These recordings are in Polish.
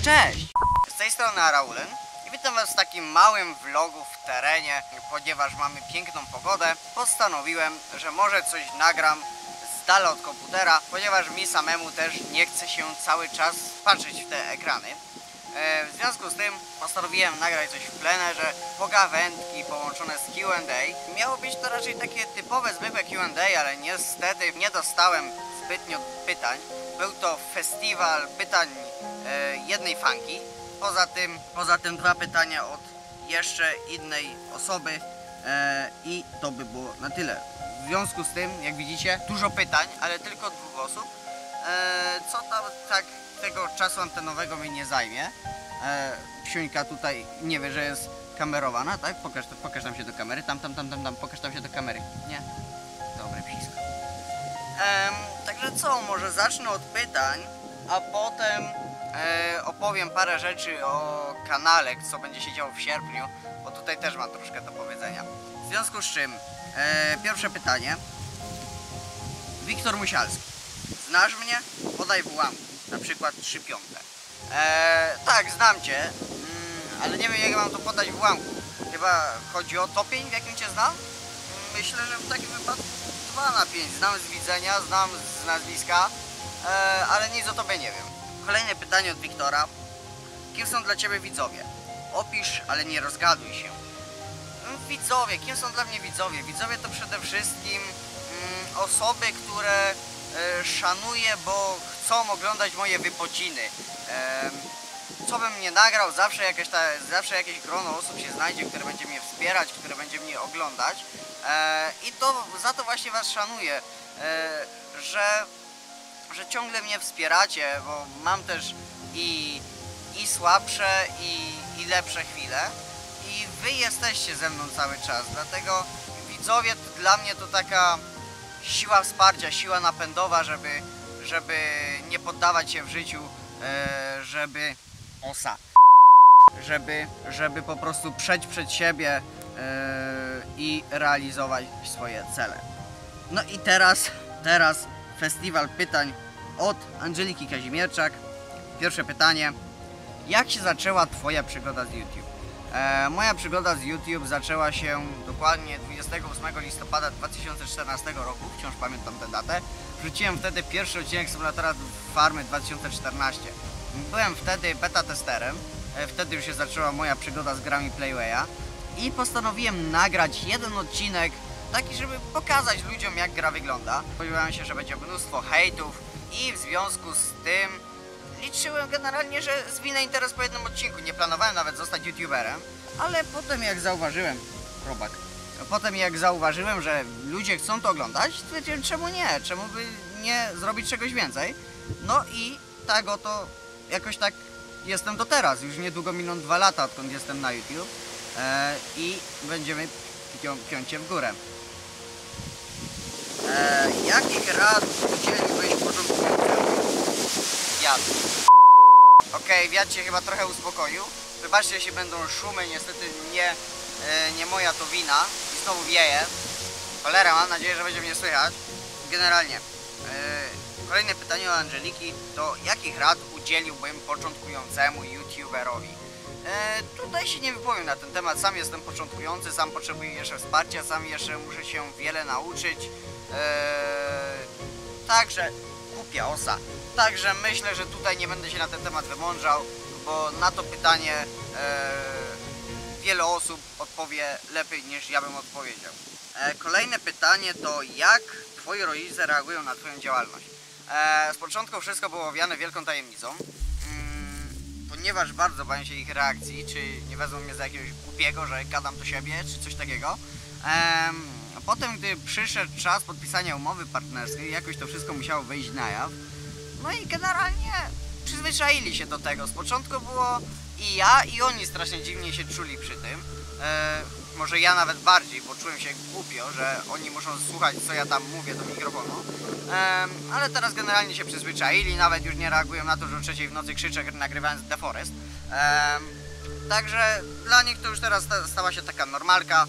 Cześć! Z tej strony Araulen i witam was w takim małym vlogu w terenie. Ponieważ mamy piękną pogodę, postanowiłem, że może coś nagram z dala od komputera, ponieważ mi samemu też nie chce się cały czas patrzeć w te ekrany. W związku z tym postanowiłem nagrać coś w plenerze, pogawędki połączone z Q&A. Miało być to raczej takie typowe, zwykłe Q&A, ale niestety nie dostałem zbytnio pytań. Był to festiwal pytań jednej fanki. Poza tym dwa pytania od jeszcze innej osoby i to by było na tyle. W związku z tym, jak widzicie, dużo pytań, ale tylko dwóch osób. Co tam tak tego czasu antenowego mi nie zajmie. Psiuńka tutaj nie wie, że jest kamerowana, tak? Pokaż tam się do kamery. Tam, pokaż tam się do kamery. Nie? Dobre psisko. Także co, może zacznę od pytań, a potem opowiem parę rzeczy o kanale, co będzie się działo w sierpniu, bo tutaj też mam troszkę do powiedzenia. W związku z czym, pierwsze pytanie. Wiktor Musialski. Znasz mnie? Podaj w ułamku. Na przykład 3/5. Tak, znam cię, ale nie wiem, jak mam to podać w ułamku. Chyba chodzi o topień, w jakim cię znam? Myślę, że w takim wypadku 2/5. Znam z widzenia, znam z nazwiska, ale nic o tobie nie wiem. Kolejne pytanie od Wiktora. Kim są dla ciebie widzowie? Opisz, ale nie rozgaduj się. Widzowie, kim są dla mnie widzowie? Widzowie to przede wszystkim osoby, które szanuję, bo chcą oglądać moje wypociny. Co bym nie nagrał, zawsze jakieś grono osób się znajdzie, które będzie mnie wspierać, które będzie mnie oglądać. I to za to właśnie was szanuję, że ciągle mnie wspieracie, bo mam też i słabsze, i lepsze chwile. I wy jesteście ze mną cały czas, dlatego widzowie dla mnie to taka siła wsparcia, siła napędowa, żeby nie poddawać się w życiu, żeby po prostu przejść przed siebie i realizować swoje cele. No i teraz festiwal pytań od Angeliki Kazimierczak. Pierwsze pytanie. Jak się zaczęła twoja przygoda z YouTube? Moja przygoda z YouTube zaczęła się dokładnie 28 listopada 2014 roku, wciąż pamiętam tę datę. Wrzuciłem wtedy pierwszy odcinek Symulatora Farmy 2014. Byłem wtedy beta testerem, wtedy już się zaczęła moja przygoda z grami Playwaya i postanowiłem nagrać jeden odcinek, taki, żeby pokazać ludziom, jak gra wygląda. Spodziewałem się, że będzie mnóstwo hejtów i w związku z tym liczyłem generalnie, że zwinę interes po jednym odcinku. Nie planowałem nawet zostać youtuberem, ale potem jak zauważyłem, że ludzie chcą to oglądać, stwierdziłem, czemu nie? Czemu by nie zrobić czegoś więcej? No i tak oto jakoś tak jestem do teraz. Już niedługo miną 2 lata, odkąd jestem na YouTube i będziemy piącie w górę. Jakich rad udzieliłbyś początkującemu? Okej, wiatr się chyba trochę uspokoił. Wybaczcie, jeśli będą szumy, niestety nie moja to wina. I znowu wieje. Cholera, mam nadzieję, że będzie mnie słychać. Generalnie, kolejne pytanie od Angeliki to jakich rad udzieliłbym początkującemu youtuberowi? Tutaj się nie wypowiem na ten temat. Sam jestem początkujący, sam potrzebuję jeszcze wsparcia, sam jeszcze muszę się wiele nauczyć. Także głupia osa. Także myślę, że tutaj nie będę się na ten temat wymądrzał, bo na to pytanie wiele osób odpowie lepiej niż ja bym odpowiedział. Kolejne pytanie to jak twoi rodzice reagują na twoją działalność? Z początku wszystko było owiane wielką tajemnicą, ponieważ bardzo bałem się ich reakcji, czy nie wezmą mnie za jakiegoś głupiego, że gadam do siebie, czy coś takiego. Potem, gdy przyszedł czas podpisania umowy partnerskiej, jakoś to wszystko musiało wyjść na jaw. No i generalnie przyzwyczaili się do tego. Z początku było i ja, i oni strasznie dziwnie się czuli przy tym. Może ja nawet bardziej, bo czułem się głupio, że oni muszą słuchać, co ja tam mówię do mikrofonu. Ale teraz generalnie się przyzwyczaili, nawet już nie reagują na to, że o 3 w nocy krzyczę, nagrywając The Forest. Także dla nich to już teraz stała się taka normalka.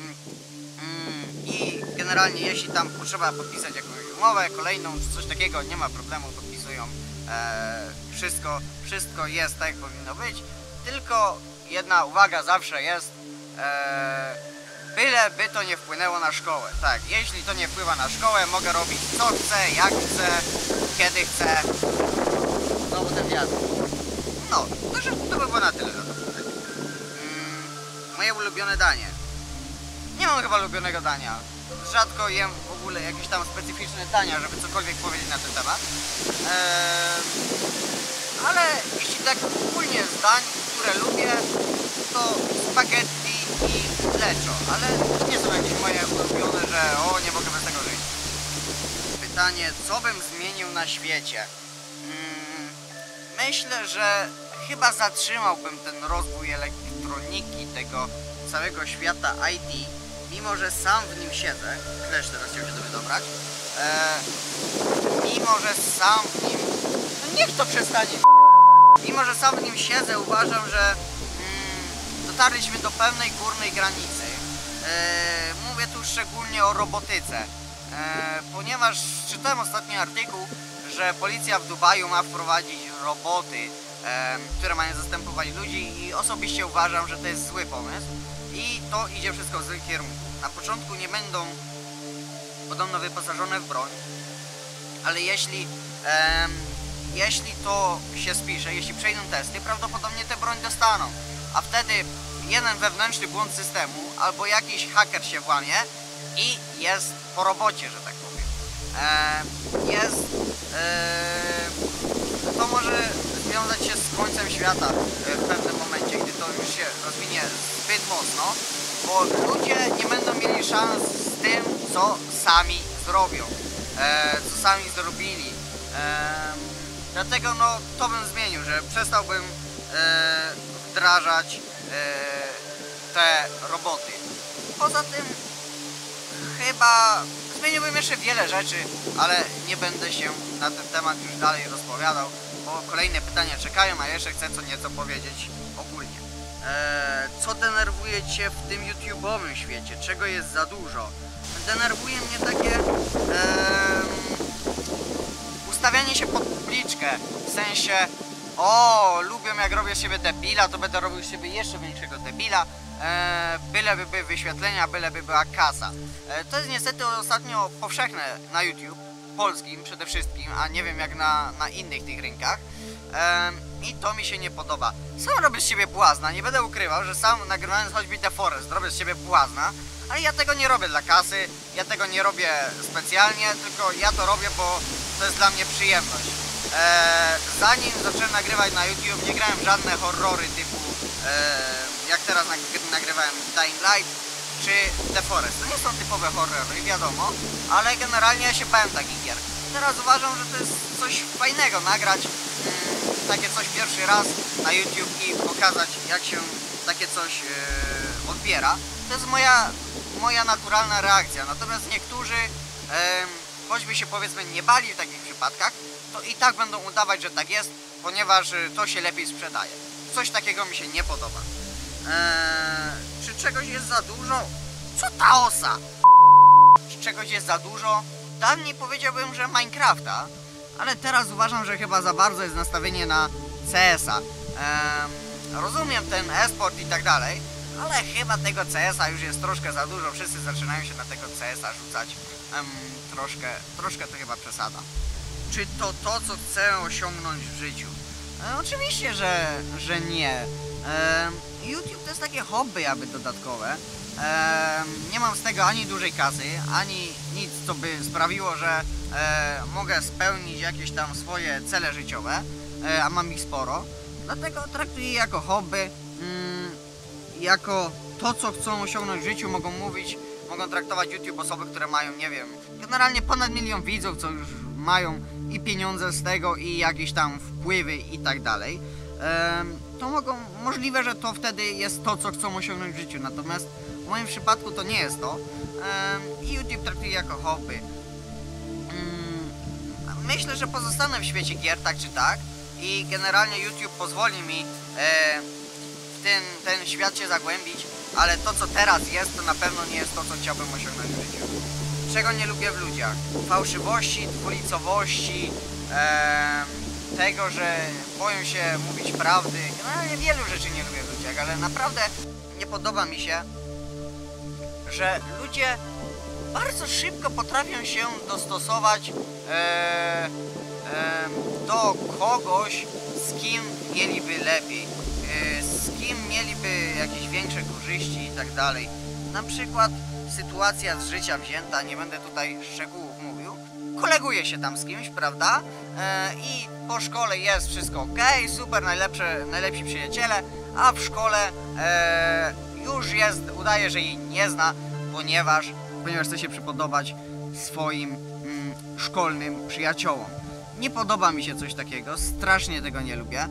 I generalnie jeśli tam potrzeba podpisać jakąś umowę kolejną czy coś takiego, nie ma problemu, podpisują. Wszystko jest tak, jak powinno być, tylko jedna uwaga zawsze jest, byleby to nie wpłynęło na szkołę. Tak, jeśli to nie wpływa na szkołę, mogę robić co chcę, jak chcę, kiedy chcę. Znowu ten wiatr. No, to by było na tyle. Moje ulubione danie. Nie mam chyba ulubionego dania. Rzadko jem w ogóle jakieś tam specyficzne dania, żeby cokolwiek powiedzieć na ten temat. Ale jeśli tak ogólnie z dań, które lubię, to spaghetti i leczo. Ale nie są jakieś moje ulubione, że nie mogę bez tego żyć. Pytanie, co bym zmienił na świecie? Myślę, że chyba zatrzymałbym ten rozwój elektroniki, tego całego świata IT, mimo że sam w nim siedzę. Klesz teraz chciał się do mnie dobrać. Mimo że sam w nim... No niech to przestanie. Mimo że sam w nim siedzę, uważam, że dotarliśmy do pewnej górnej granicy. Mówię tu szczególnie o robotyce. Ponieważ czytałem ostatni artykuł, że policja w Dubaju ma wprowadzić roboty, które mają zastępować ludzi, i osobiście uważam, że to jest zły pomysł i to idzie wszystko w złym kierunku. Na początku nie będą podobno wyposażone w broń, ale jeśli to się spisze, jeśli przejdą testy, prawdopodobnie tę broń dostaną, a wtedy jeden wewnętrzny błąd systemu albo jakiś haker się włamie i jest po robocie, że tak powiem. To może związać się z końcem świata w pewnym momencie, gdy to już się rozwinie zbyt mocno, bo ludzie nie będą mieli szans z tym, co sami zrobią, co sami zrobili. Dlatego no to bym zmienił, że przestałbym wdrażać te roboty. Poza tym chyba zmieniłbym jeszcze wiele rzeczy, ale nie będę się na ten temat już dalej rozpowiadał, bo kolejne pytania czekają, a jeszcze chcę co nieco powiedzieć ogólnie. Co denerwuje Cię w tym YouTube'owym świecie? Czego jest za dużo? Denerwuje mnie takie ustawianie się pod publiczkę, w sensie lubią jak robię z siebie debila, to będę robił z siebie jeszcze większego debila, byleby były wyświetlenia, byleby była kasa. To jest niestety ostatnio powszechne na YouTube, polskim przede wszystkim, a nie wiem jak na innych tych rynkach. I to mi się nie podoba. Sam robię z siebie błazna, nie będę ukrywał, że sam nagrywając choćby The Forest robię z siebie błazna, ale ja tego nie robię dla kasy, ja tego nie robię specjalnie, tylko ja to robię, bo to jest dla mnie przyjemność. Zanim zacząłem nagrywać na YouTube, nie grałem w żadne horrory typu jak teraz nagrywałem Dying Light czy The Forest. To nie są typowe horrory, wiadomo, ale generalnie ja się bałem takich gier. Teraz uważam, że to jest coś fajnego nagrać takie coś pierwszy raz na YouTube i pokazać, jak się takie coś odbiera. To jest moja naturalna reakcja. Natomiast niektórzy, choćby się powiedzmy nie bali w takich przypadkach, to i tak będą udawać, że tak jest, ponieważ to się lepiej sprzedaje. Coś takiego mi się nie podoba. Czy czegoś jest za dużo? Co ta osa? Czy czegoś jest za dużo? Dawniej powiedziałbym, że Minecrafta, ale teraz uważam, że chyba za bardzo jest nastawienie na CS-a. Rozumiem ten e-sport i tak dalej, ale chyba tego CS-a już jest troszkę za dużo. Wszyscy zaczynają się na tego CS-a rzucać. Troszkę to chyba przesada. Czy to co chcę osiągnąć w życiu? Oczywiście, że nie. YouTube to jest takie hobby jakby dodatkowe. Nie mam z tego ani dużej kasy, ani nic, co by sprawiło, że mogę spełnić jakieś tam swoje cele życiowe, a mam ich sporo. Dlatego traktuję je jako hobby, jako to, co chcą osiągnąć w życiu. Mogą traktować YouTube osoby, które mają, nie wiem, generalnie ponad 1 000 000 widzów, co już mają i pieniądze z tego, i jakieś tam wpływy i tak dalej. To możliwe, że to wtedy jest to, co chcą osiągnąć w życiu, natomiast w moim przypadku to nie jest to. I YouTube traktuję jako hobby. Myślę, że pozostanę w świecie gier tak czy tak i generalnie YouTube pozwoli mi w ten świat się zagłębić, ale to, co teraz jest, to na pewno nie jest to, co chciałbym osiągnąć w życiu. Czego nie lubię w ludziach? Fałszywości, dwulicowości, tego, że boją się mówić prawdy. Generalnie wielu rzeczy nie lubię w ludziach, ale naprawdę nie podoba mi się, że ludzie bardzo szybko potrafią się dostosować do kogoś, z kim mieliby lepiej, z kim mieliby jakieś większe korzyści i tak dalej. Na przykład sytuacja z życia wzięta, nie będę tutaj szczegółów mówił, koleguje się tam z kimś, prawda? I po szkole jest wszystko ok, super, najlepsi przyjaciele, a w szkole już jest, udaje, że jej nie zna, ponieważ chce się przypodobać swoim szkolnym przyjaciołom. Nie podoba mi się coś takiego, strasznie tego nie lubię.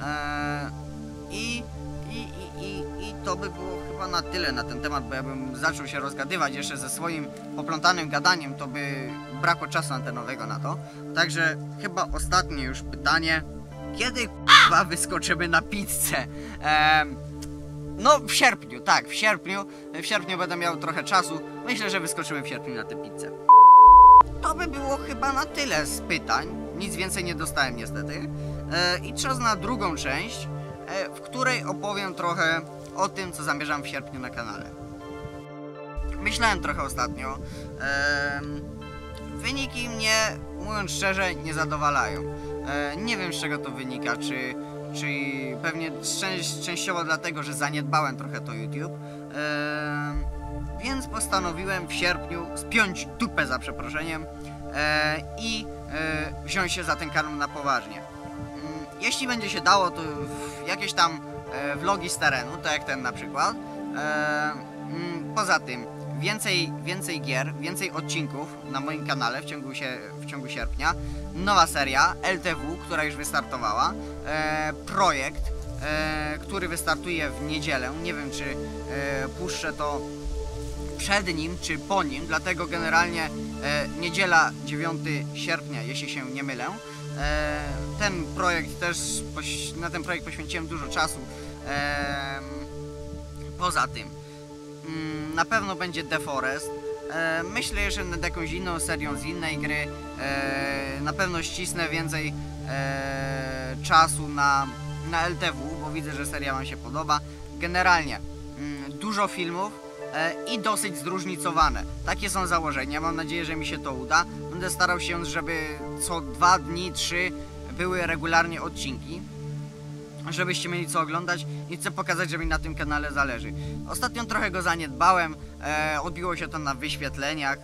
I to by było chyba na tyle na ten temat, bo jakbym zaczął się rozgadywać jeszcze ze swoim poplątanym gadaniem, to by brakło czasu antenowego na to. Także chyba ostatnie już pytanie. Kiedy k***a wyskoczymy na pizzę? No w sierpniu, tak, w sierpniu będę miał trochę czasu. Myślę, że wyskoczymy w sierpniu na tę pizzę. To by było chyba na tyle z pytań. Nic więcej nie dostałem niestety. I czas na drugą część, w której opowiem trochę o tym, co zamierzam w sierpniu na kanale. Myślałem trochę ostatnio. Wyniki mnie, mówiąc szczerze, nie zadowalają. Nie wiem, z czego to wynika, czy pewnie częściowo dlatego, że zaniedbałem trochę to YouTube. Więc postanowiłem w sierpniu spiąć dupę, za przeproszeniem, i wziąć się za ten kanał na poważnie. Jeśli będzie się dało, to jakieś tam vlogi z terenu, tak jak ten na przykład. Poza tym więcej gier, więcej odcinków na moim kanale w ciągu sierpnia. Nowa seria LTW, która już wystartowała. Projekt, który wystartuje w niedzielę. Nie wiem, czy puszczę to przed nim, czy po nim, dlatego generalnie niedziela 9 sierpnia, jeśli się nie mylę. Na ten projekt poświęciłem dużo czasu. Poza tym na pewno będzie The Forest. Myślę jeszcze nad jakąś inną serią z innej gry. Na pewno ścisnę więcej czasu na LTW, bo widzę, że seria wam się podoba. Generalnie dużo filmów i dosyć zróżnicowane. Takie są założenia. Mam nadzieję, że mi się to uda. Będę starał się, żeby co 2 dni, 3 były regularnie odcinki, żebyście mieli co oglądać i chcę pokazać, że mi na tym kanale zależy. Ostatnio trochę go zaniedbałem, odbiło się to na wyświetleniach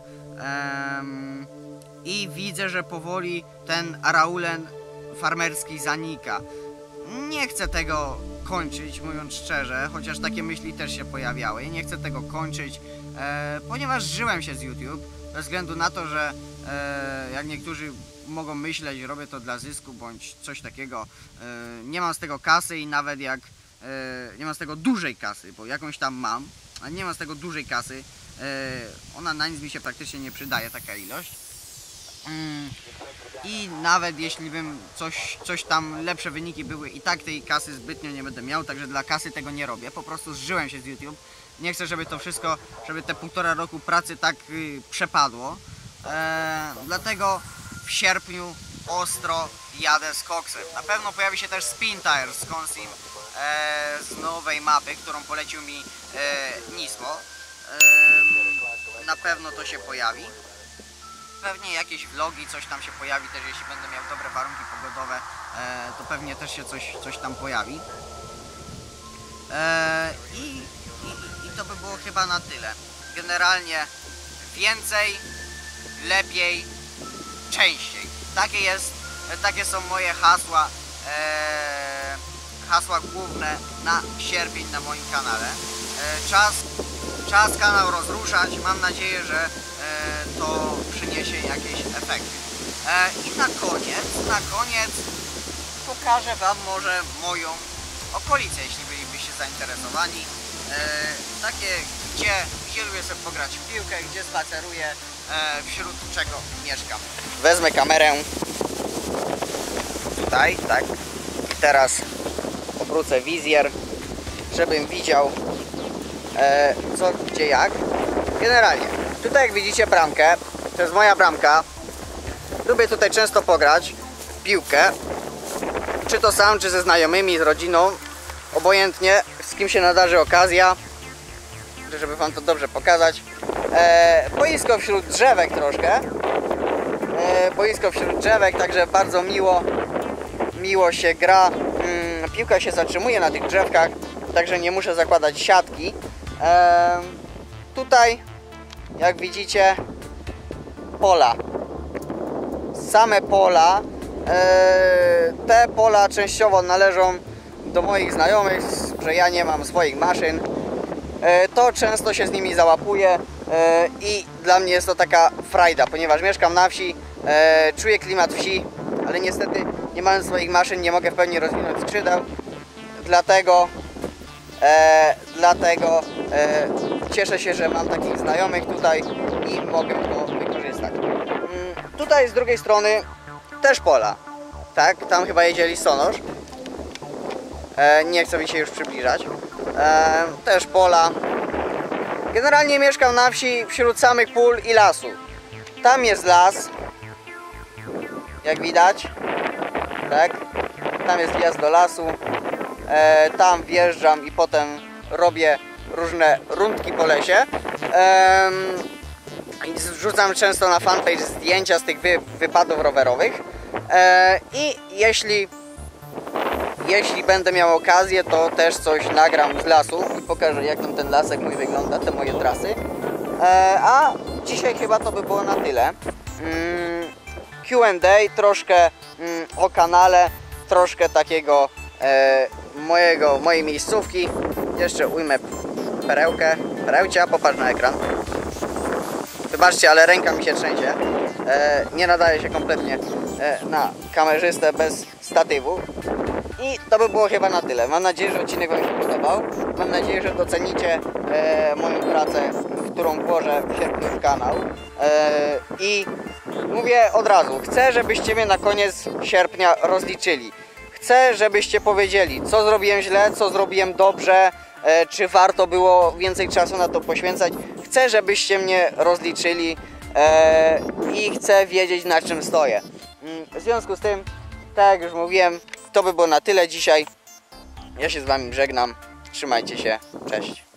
i widzę, że powoli ten Araulen farmerski zanika. Nie chcę tego kończyć, mówiąc szczerze, chociaż takie myśli też się pojawiały. Nie chcę tego kończyć, ponieważ żyłem się z YouTube, bez względu na to, że jak niektórzy mogą myśleć, robię to dla zysku bądź coś takiego. Nie mam z tego kasy i nawet jak nie mam z tego dużej kasy, bo jakąś tam mam, a nie mam z tego dużej kasy, ona na nic mi się praktycznie nie przydaje, taka ilość. I nawet jeśli bym coś tam lepsze wyniki były, i tak tej kasy zbytnio nie będę miał, także dla kasy tego nie robię. Po prostu zżyłem się z YouTube. Nie chcę, żeby to wszystko, żeby te 1,5 roku pracy tak przepadło. Dlatego w sierpniu ostro jadę z koksem. Na pewno pojawi się też Spin Tires z Consim z nowej mapy, którą polecił mi Nismo. Na pewno to się pojawi. Pewnie jakieś vlogi, coś tam się pojawi też, jeśli będę miał dobre warunki pogodowe, to pewnie też się coś tam pojawi. I to by było chyba na tyle. Generalnie więcej, lepiej, częściej. Takie są moje hasła główne na sierpień na moim kanale. Czas kanał rozruszać. Mam nadzieję, że to przyniesie jakieś efekty. I na koniec pokażę wam może moją okolicę, jeśli bylibyście zainteresowani. Takie, gdzie lubię sobie pograć w piłkę, gdzie spaceruję, wśród czego mieszkam. Wezmę kamerę tutaj, tak, i teraz obrócę wizjer, żebym widział co, gdzie, jak. Generalnie, tutaj jak widzicie bramkę, to jest moja bramka. Lubię tutaj często pograć w piłkę. czy to sam, czy ze znajomymi, z rodziną, obojętnie, z kim się nadarzy okazja, żeby wam to dobrze pokazać. Boisko wśród drzewek troszkę. Boisko wśród drzewek, także bardzo miło się gra. Piłka się zatrzymuje na tych drzewkach, także nie muszę zakładać siatki. Tutaj, jak widzicie, pola. Same pola. Te pola częściowo należą do moich znajomych, że ja nie mam swoich maszyn. To często się z nimi załapuję i dla mnie jest to taka frajda, ponieważ mieszkam na wsi, czuję klimat wsi, ale niestety nie mając swoich maszyn nie mogę w pełni rozwinąć skrzydeł, dlatego cieszę się, że mam takich znajomych tutaj i mogę to wykorzystać. Tutaj z drugiej strony też pola, tak? Tam chyba jedzie listonosz. Nie chcę mi się już przybliżać. Też pola. Generalnie mieszkam na wsi wśród samych pól i lasu. Tam jest las, jak widać, tak? Tam jest wjazd do lasu. Tam wjeżdżam i potem robię różne rundki po lesie. Wrzucam często na fanpage zdjęcia z tych wypadów rowerowych. I jeśli będę miał okazję, to też coś nagram z lasu i pokażę, jak tam ten lasek mój wygląda, te moje trasy. A dzisiaj chyba to by było na tyle. Q&A, troszkę o kanale, troszkę takiego mojej miejscówki. Jeszcze ujmę perełcia, popatrz na ekran. Wybaczcie, ale ręka mi się trzęsie. Nie nadaje się kompletnie na kamerzystę bez statywu. I to by było chyba na tyle. Mam nadzieję, że odcinek wam się podobał. Mam nadzieję, że docenicie moją pracę, którą włożę w sierpniu w kanał. I mówię od razu, chcę, żebyście mnie na koniec sierpnia rozliczyli. Chcę, żebyście powiedzieli, co zrobiłem źle, co zrobiłem dobrze, czy warto było więcej czasu na to poświęcać. Chcę, żebyście mnie rozliczyli i chcę wiedzieć, na czym stoję. W związku z tym, tak jak już mówiłem, to by było na tyle dzisiaj. Ja się z wami żegnam. Trzymajcie się. Cześć.